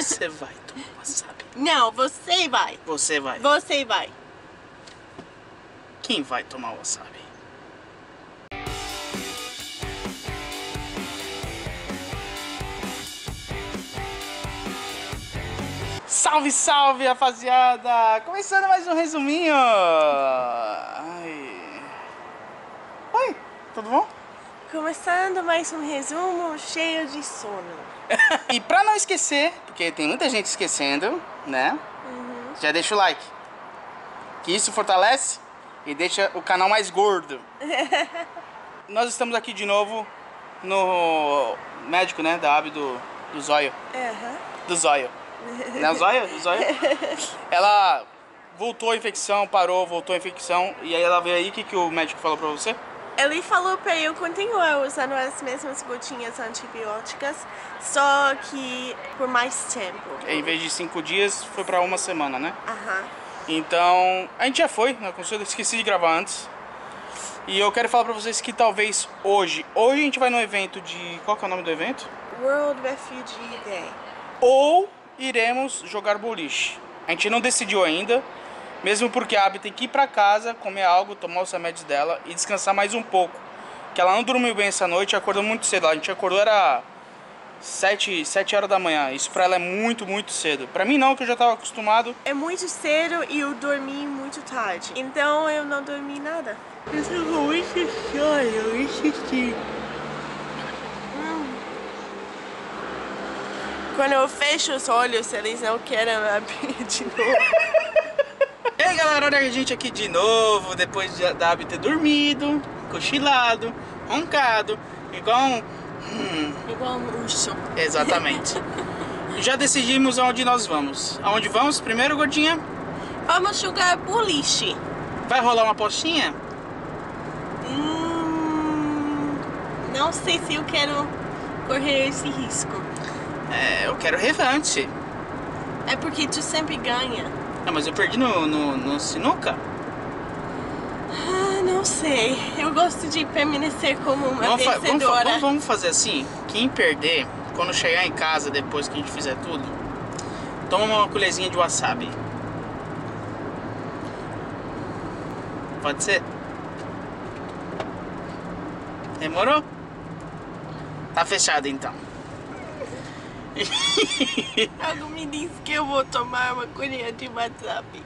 Você vai tomar wasabi. Não, você vai. Você vai. Você vai. Quem vai tomar wasabi? Salve, salve, rapaziada! Começando mais um resuminho! Ai. Oi, tudo bom? Começando mais um resumo cheio de sono. E pra não esquecer, porque tem muita gente esquecendo, né? Já deixa o like. Que isso fortalece e deixa o canal mais gordo. Nós estamos aqui de novo no médico, né? Da Abby do zóio. Do zóio. Não é o zóio? Do zóio? Ela voltou a infecção, parou, voltou a infecção. E aí ela veio aí, o que o médico falou pra você? Ele falou pra eu continuar usando as mesmas gotinhas antibióticas, só que por mais tempo. Em vez de 5 dias, foi pra 1 semana, né? Aham. Então, a gente já foi na consulta, esqueci de gravar antes. E eu quero falar pra vocês que talvez hoje a gente vai no evento de... Qual que é o nome do evento? World Refugee Day. Ou iremos jogar boliche. A gente não decidiu ainda, mesmo porque a Abby tem que ir pra casa, comer algo, tomar os remédios dela e descansar mais um pouco. Que ela não dormiu bem essa noite, acordou muito cedo. A gente acordou, era 7 horas da manhã. Isso pra ela é muito, muito cedo. Pra mim não, que eu já tava acostumado. É muito cedo e eu dormi muito tarde. Então eu não dormi nada. Eu tô com muito sono, eu assisti. Quando eu fecho os olhos, eles não querem abrir de novo. E aí galera, olha a gente aqui de novo, depois da Abby ter dormido, cochilado, roncado, igual um... Igual um urso. Exatamente. Já decidimos aonde nós vamos. Aonde vamos? Primeiro, gordinha? Vamos jogar boliche. Vai rolar uma apostinha? Não sei se eu quero correr esse risco. É, eu quero revanche. É porque tu sempre ganha. Ah, mas eu perdi no sinuca? Ah, não sei. Eu gosto de permanecer como uma vencedora. Vamos fazer assim? Quem perder, quando chegar em casa, depois que a gente fizer tudo, toma uma colherzinha de wasabi. Pode ser? Demorou? Tá fechado então. Algo me diz que eu vou tomar uma colher de wasabi.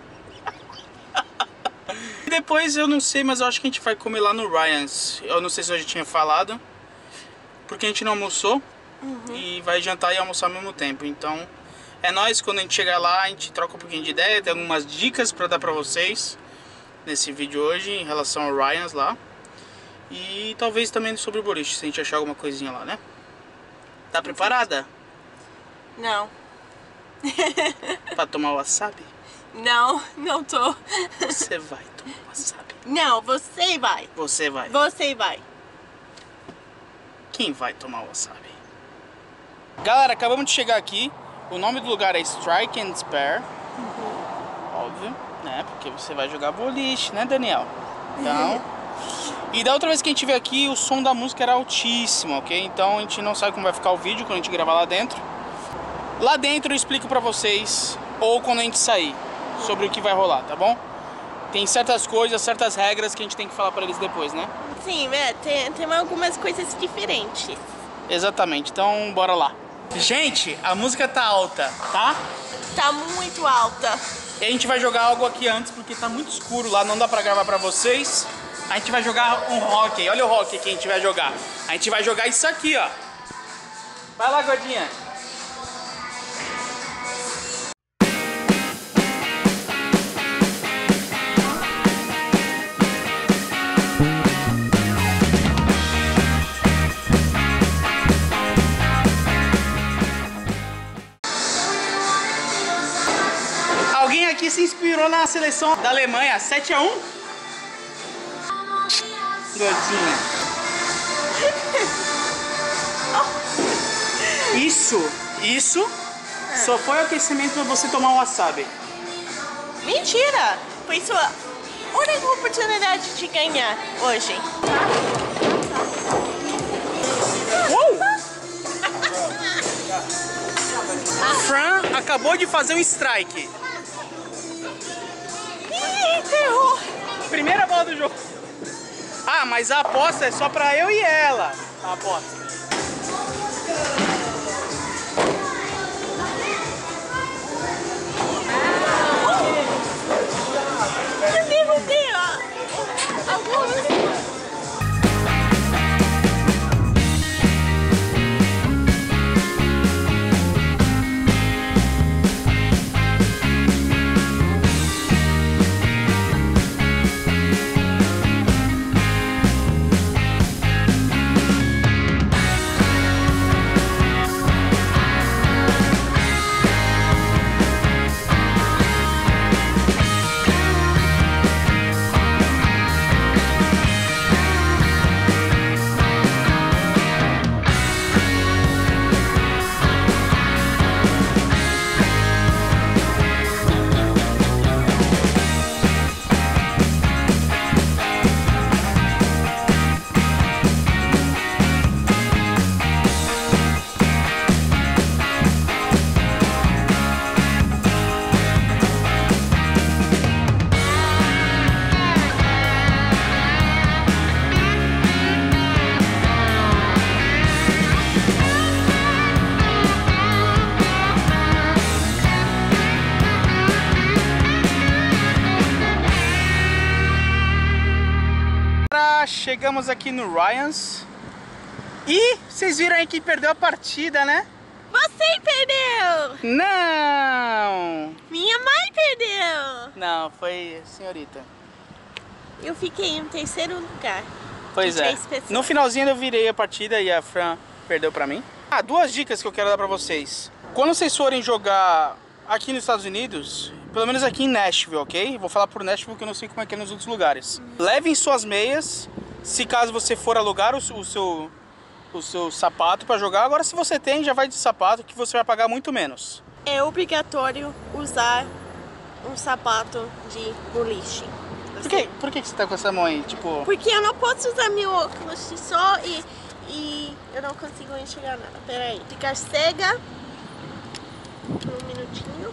Depois eu não sei, mas eu acho que a gente vai comer lá no Ryan's. Eu não sei se eu já tinha falado, porque a gente não almoçou e vai jantar e almoçar ao mesmo tempo. Então é nóis, quando a gente chegar lá a gente troca um pouquinho de ideia. Tem algumas dicas pra dar pra vocês nesse vídeo hoje em relação ao Ryan's lá. E talvez também sobre o boliche, se a gente achar alguma coisinha lá, né? Tá preparada? Não. Pra tomar wasabi? Não, não tô. Você vai tomar wasabi. Não, você vai. Você vai. Você vai. Quem vai tomar wasabi? Galera, acabamos de chegar aqui. O nome do lugar é Strike and Spare. Óbvio, né? Porque você vai jogar boliche, né, Daniel? Então... E da outra vez que a gente veio aqui, o som da música era altíssimo, ok? Então a gente não sabe como vai ficar o vídeo quando a gente gravar lá dentro. Lá dentro eu explico pra vocês, ou quando a gente sair, sobre o que vai rolar, tá bom? Tem certas coisas, certas regras que a gente tem que falar pra eles depois, né? Sim, tem algumas coisas diferentes. Exatamente, então bora lá. Gente, a música tá alta, tá? Tá muito alta. E a gente vai jogar algo aqui antes, porque tá muito escuro lá, não dá pra gravar pra vocês. A gente vai jogar um hockey, olha o hockey que a gente vai jogar. A gente vai jogar isso aqui, ó. Vai lá, gordinha. Alguém aqui se inspirou na seleção da Alemanha, 7-1? Gordinha. Isso só foi o aquecimento pra você tomar um wasabi. Mentira! Foi sua única oportunidade de ganhar hoje. acabou de fazer um strike. Ih, ferrou. Primeira bola do jogo. Ah, mas a aposta é só pra eu e ela. A aposta. Eu derrubei, ó. Algumas. Chegamos aqui no Ryan's e vocês viram aí que perdeu a partida, né? Você perdeu! Não! Minha mãe perdeu! Não, foi a senhorita. Eu fiquei em terceiro lugar. Pois é. No finalzinho eu virei a partida e a Fran perdeu pra mim. Ah, duas dicas que eu quero dar pra vocês. Quando vocês forem jogar aqui nos Estados Unidos, pelo menos aqui em Nashville, ok? Vou falar por Nashville porque eu não sei como é que é nos outros lugares. Levem suas meias, se caso você for alugar o seu sapato pra jogar. Agora se você tem, já vai de sapato que você vai pagar muito menos. É obrigatório usar um sapato de boliche. Por que você tá com essa mão aí? Tipo... Porque eu não posso usar meu óculos só e eu não consigo enxergar nada. Pera aí. Ficar cega. Um minutinho.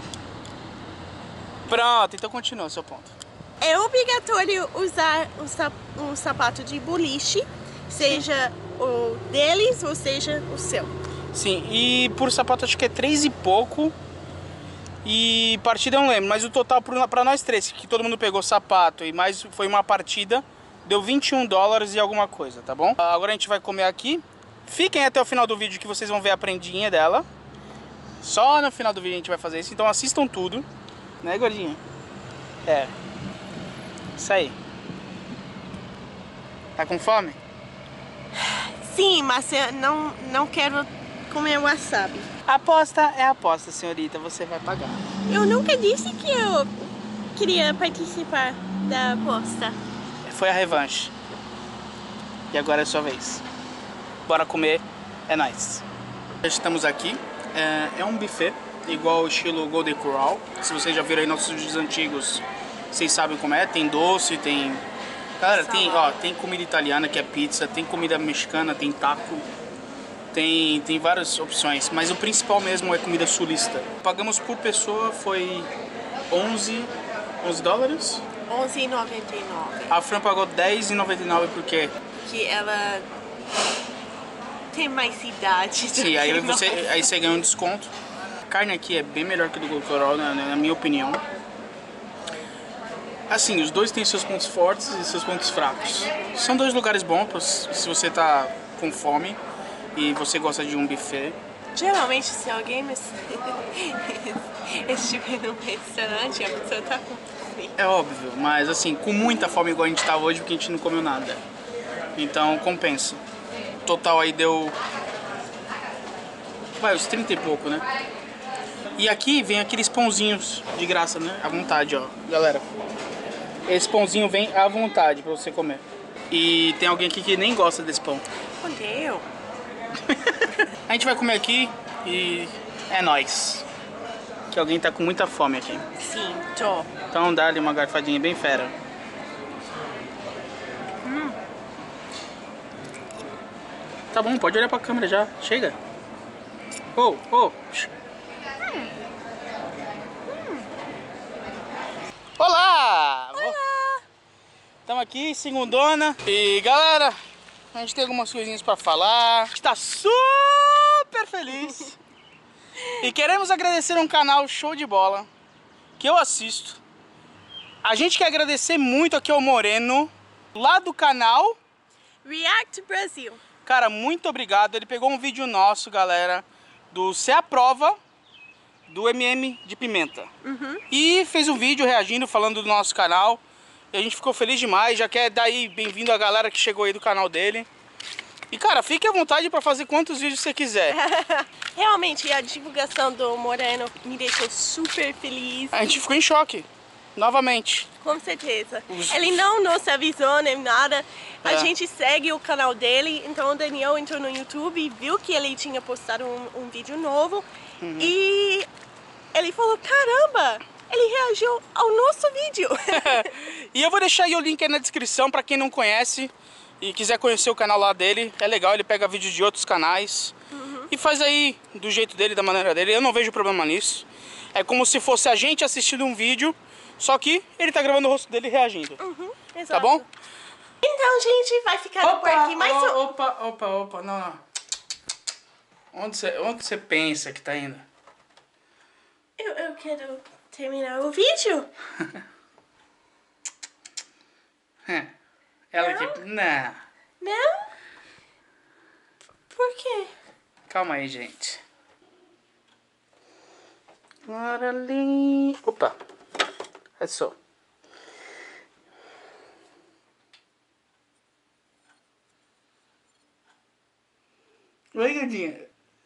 Pronto, então continua o seu ponto. É obrigatório usar um sapato de boliche, seja o deles ou seja o seu. Sim, e por sapato acho que é 3 e pouco. E partida eu não lembro, mas o total pra nós três, que todo mundo pegou sapato e mais foi uma partida, deu $21 e alguma coisa, tá bom? Agora a gente vai comer aqui. Fiquem até o final do vídeo que vocês vão ver a prendinha dela. Só no final do vídeo a gente vai fazer isso, então assistam tudo. Né, gordinha? É. Isso aí. Tá com fome? Sim, mas eu não quero comer wasabi. Aposta é aposta, senhorita. Você vai pagar. Eu nunca disse que eu queria participar da aposta. Foi a revanche. E agora é a sua vez. Bora comer. É nóis. Estamos aqui. É um buffet, igual o estilo Golden Corral. Se vocês já viram aí nossos vídeos antigos, vocês sabem como é. Tem doce, tem... Cara, tem comida italiana, que é pizza. Tem comida mexicana, tem taco. Tem várias opções, mas o principal mesmo é comida sulista. Pagamos por pessoa, foi $11. 11,99. A Fran pagou $10,99 porque... Porque ela tem mais idade. Sim, aí você ganha um desconto. A carne aqui é bem melhor que a do Golden Corral, na minha opinião. Assim, os dois têm seus pontos fortes e seus pontos fracos. São dois lugares bons se você tá com fome e você gosta de um buffet. Geralmente, se alguém estiver num restaurante, a pessoa tá com fome. É óbvio, mas assim, com muita fome igual a gente tá hoje, porque a gente não comeu nada. Então, compensa. O total aí deu... vai, uns 30 e pouco, né? E aqui vem aqueles pãozinhos de graça, né? À vontade, ó. Galera, esse pãozinho vem à vontade pra você comer. E tem alguém aqui que nem gosta desse pão. Odeio. A gente vai comer aqui e é nóis. Que alguém tá com muita fome aqui. Sim, tô. Então dá-lhe uma garfadinha bem fera. Tá bom, pode olhar pra câmera já. Chega. Oh. Olá! Olá! Estamos aqui, segundona. E galera, a gente tem algumas coisinhas pra falar. A gente tá super feliz. E queremos agradecer um canal show de bola que eu assisto. A gente quer agradecer muito aqui ao Moreno, lá do canal React Brasil. Cara, muito obrigado. Ele pegou um vídeo nosso, galera, do Cê Aprova, do MM de Pimenta. E fez um vídeo reagindo, falando do nosso canal. E a gente ficou feliz demais. Já quer dar aí bem-vindo a galera que chegou aí do canal dele. E cara, fique à vontade para fazer quantos vídeos você quiser. Realmente, a divulgação do Moreno me deixou super feliz. A gente ficou em choque, novamente. Com certeza. Ele não nos avisou nem nada. A gente segue o canal dele. Então o Daniel entrou no YouTube e viu que ele tinha postado um vídeo novo. E ele falou, caramba, ele reagiu ao nosso vídeo. E eu vou deixar aí o link aí na descrição para quem não conhece e quiser conhecer o canal lá dele. É legal, ele pega vídeos de outros canais e faz aí do jeito dele, da maneira dele. Eu não vejo problema nisso. É como se fosse a gente assistindo um vídeo, só que ele tá gravando o rosto dele reagindo. Exato. Tá bom? Então, gente, vai ficar por aqui mais um... Opa, não. Onde você pensa que tá indo? Eu quero terminar o vídeo. Ela Não? aqui... Não. Não? Por quê? Calma aí, gente. Opa. É só. Oi, gadinha.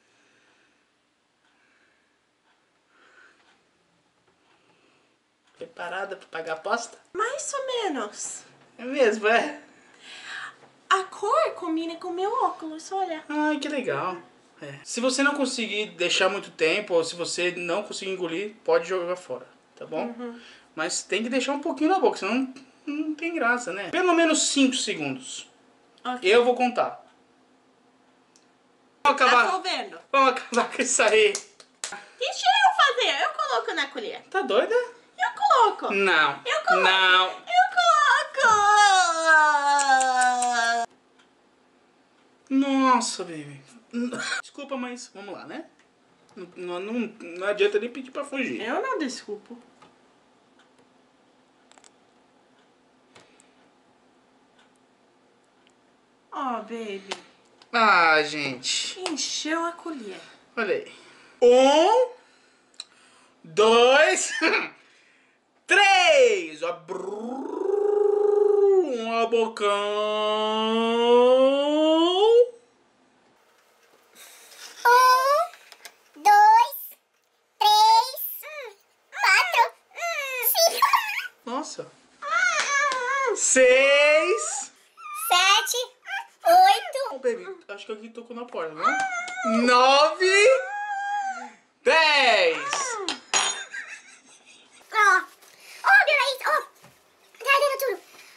Preparada para pagar a aposta? Mais ou menos. É mesmo, é? A cor combina com o meu óculos, olha. Ai, que legal. É. Se você não conseguir deixar muito tempo, ou se você não conseguir engolir, pode jogar fora, tá bom? Mas tem que deixar um pouquinho na boca, senão não tem graça, né? Pelo menos 5 segundos. Okay. Eu vou contar. Vamos acabar. Tô vendo. Vamos acabar com isso aí. Deixa eu fazer. Eu coloco na colher. Tá doida? Eu coloco. Não. Eu coloco. Não. Eu coloco. Nossa, baby. Desculpa, mas vamos lá, né? Não adianta nem pedir pra fugir. Eu não desculpo. Oh, baby. Ah, gente. Encheu a colher. Olha aí. 1, 2, 3. Abriu a bocão. 1, 2, 3, 4, 5, Nossa. 6. 7, 8. Oh, baby, acho que alguém tocou na porta, não? 9, 10. Ó, meu nariz, ó. Tá ardendo tudo.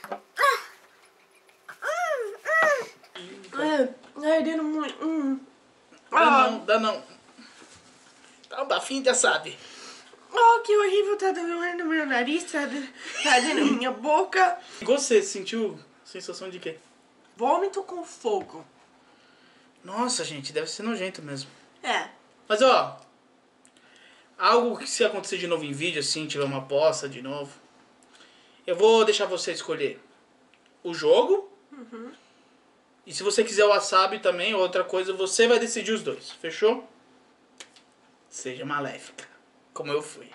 Ardendo muito. Dá não. Tá um bafinho de assado. Oh, que horrível. Tá doendo meu nariz, tá ardendo minha boca. Você sentiu sensação de quê? Vômito com fogo. Nossa, gente, deve ser nojento mesmo. É. Mas, ó, algo que se acontecer de novo em vídeo, assim, tiver uma aposta de novo, eu vou deixar você escolher o jogo. E se você quiser o wasabi também, ou outra coisa, você vai decidir os dois. Fechou? Seja maléfica, como eu fui.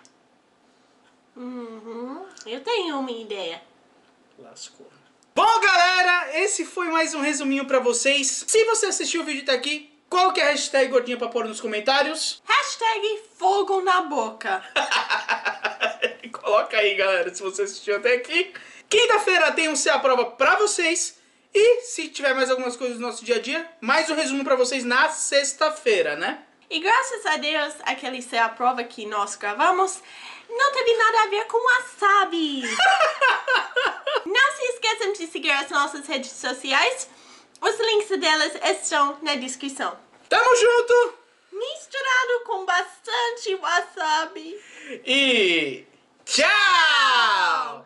Eu tenho uma ideia. Lascou. Bom, galera, esse foi mais um resuminho pra vocês. Se você assistiu o vídeo até aqui, qual que é a hashtag gordinha pra pôr nos comentários? Hashtag fogo na boca. Coloca aí, galera, se você assistiu até aqui. Quinta-feira tem um Cê Aprova pra vocês. E se tiver mais algumas coisas do nosso dia a dia, mais um resumo pra vocês na sexta-feira, né? E graças a Deus, aquele Cê Aprova que nós gravamos não teve nada a ver com wasabi. Não se esqueçam de seguir as nossas redes sociais. Os links delas estão na descrição. Tamo junto! Misturado com bastante wasabi. E Tchau!